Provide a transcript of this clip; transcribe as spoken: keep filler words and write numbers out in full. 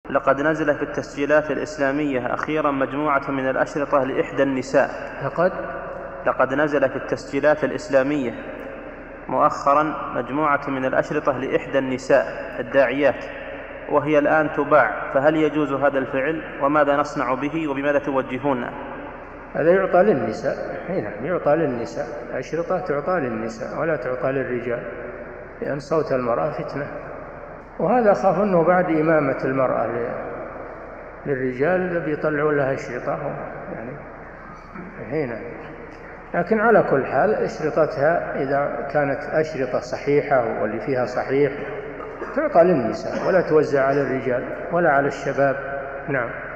لقد نزل في التسجيلات الإسلامية أخيرا مجموعة من الأشرطة لإحدى النساء. لقد لقد نزل في التسجيلات الإسلامية مؤخرا مجموعة من الأشرطة لإحدى النساء الداعيات، وهي الآن تباع، فهل يجوز هذا الفعل؟ وماذا نصنع به وبماذا توجهون؟ هذا يعطى للنساء. نعم، يعطى للنساء. الأشرطة تعطى للنساء ولا تعطى للرجال، لأن صوت المرأة فتنة. وهذا خاف أنه بعد إمامة المرأة للرجال بيطلعوا لها أشرطة يعني هنا. لكن على كل حال أشرطتها إذا كانت أشرطة صحيحة واللي فيها صحيح تعطى للنساء ولا توزع على الرجال ولا على الشباب. نعم.